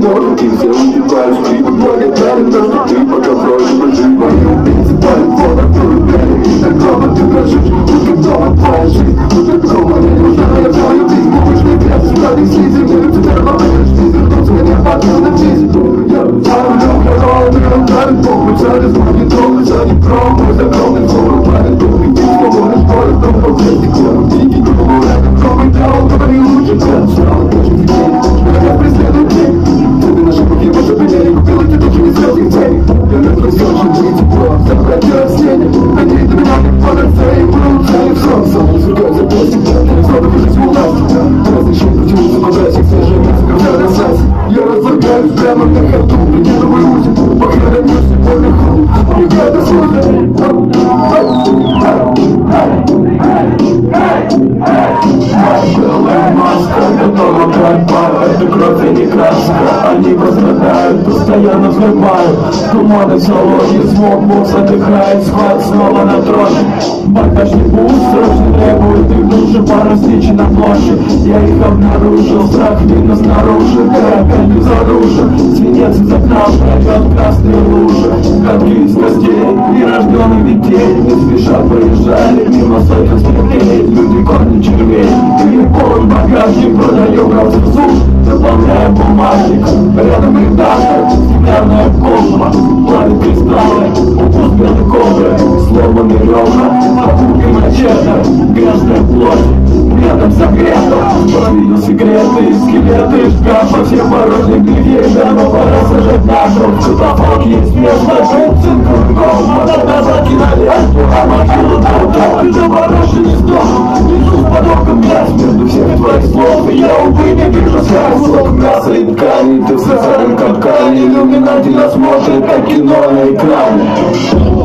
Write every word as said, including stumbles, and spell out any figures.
может, и все убиваешь. Ты благодарен, то, что ты пока просишь жить. Мои убийцы палят фото, кто рубели. И такого ты дрожишь, пусть дома твоя жизнь. Пусть такого не нужно, но я твою жизнь. Будешь не прятать, складывай слизы. Мне в тебя помогаешь, ты вернуться, меня потом на физе. Я люблю король, ты ударит Бог. Печали, звуки, трогай, шаги, пром. Мой загромный форум, палит Бог. И ты свободный школы, в том позвольте клон. Дикий голову, рядом, кровый трал, говори лучше, чем сразу. Больше детей, меня преследует день. Ты наши пути, ваши пенели, купила ты такими звездных денег. Я люблю все, что будет тепло, забрать и растения. Надеюсь, до меня как податься, и буду целый срок. Самый сукай за постик, телефонов и жизнь власти. Разрешил протянуться подачек, свежая музыка, вся рассась. Я разлагаюсь прямо на ходу, придерживай узел, похоронюсь наверху. Не надо слушать. Белая маска, готова брать пар. Это кровь и не краска. Они возрастают, постоянно взрывают. Туманы, залоги, звук, босс отдыхает. Схват снова на троне. Багажный бус срочно требует их души. Пара стичей на площади. Я их обнаружил, страх видно снаружи. Карабель безоружен, свинец из окна пройдет красные лужи. Катки из костей, нерожденных детей. Не спеша проезжали мимо сотен смертей. Люди корни червей. И полон багажник, продаем разрезу. Заполняем бумажник, рядом редактор. Стеклянная колба, плавит кристаллы. Укус белой кобры, сломанный ребра. Опухли мачете, грязная плоть. Рядом согрето, провидел секреты и скелеты шкафа. Все порожник дверей, давно пора сажать на кровь. Катафалк есть место, жить цинкурков. Надо закинали, а могилу долго. Ты заморожен не сдох, несу с подоком мяс. Между всех твоих слов и я, увы, не вижу связь. Кусок мяса и ткани, ты в социальном капкане. Иллюминати нас смотрит, как кино на экране.